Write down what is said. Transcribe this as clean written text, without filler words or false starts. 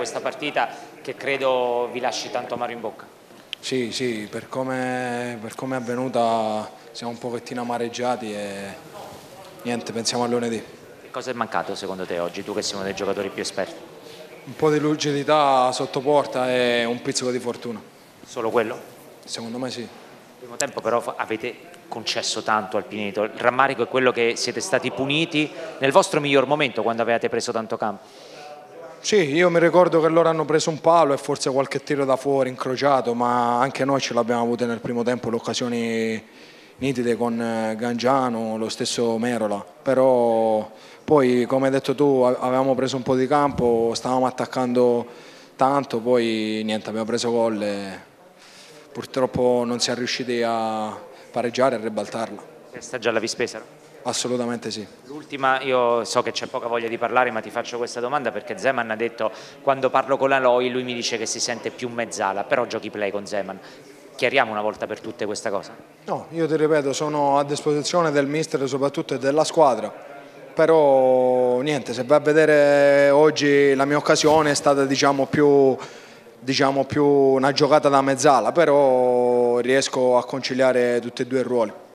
questa partita che credo vi lasci tanto amaro in bocca. Sì, per come è avvenuta siamo un pochettino amareggiati e niente, pensiamo a lunedì. Che cosa è mancato secondo te oggi, tu che sei uno dei giocatori più esperti? Un po' di lucidità sotto porta e un pizzico di fortuna. Solo quello? Secondo me sì. Nel primo tempo però avete concesso tanto al Pineto, il rammarico è quello che siete stati puniti nel vostro miglior momento quando avevate preso tanto campo. Sì, io mi ricordo che loro hanno preso un palo e forse qualche tiro da fuori incrociato, ma anche noi ce l'abbiamo avute nel primo tempo le occasioni nitide con Gangiano, lo stesso Merola, però poi come hai detto tu avevamo preso un po' di campo, stavamo attaccando tanto, poi niente, abbiamo preso gol e purtroppo non siamo riusciti a pareggiare e a ribaltarla. Questa già la Vispesaro? Assolutamente sì. L'ultima, io so che c'è poca voglia di parlare, ma ti faccio questa domanda perché Zeman ha detto quando parlo con Aloi lui mi dice che si sente più mezzala, però giochi play con Zeman. Chiariamo una volta per tutte questa cosa. No, io ti ripeto, sono a disposizione del mister soprattutto e della squadra, però niente, se vai a vedere oggi la mia occasione è stata più una giocata da mezzala, però riesco a conciliare tutti e due i ruoli.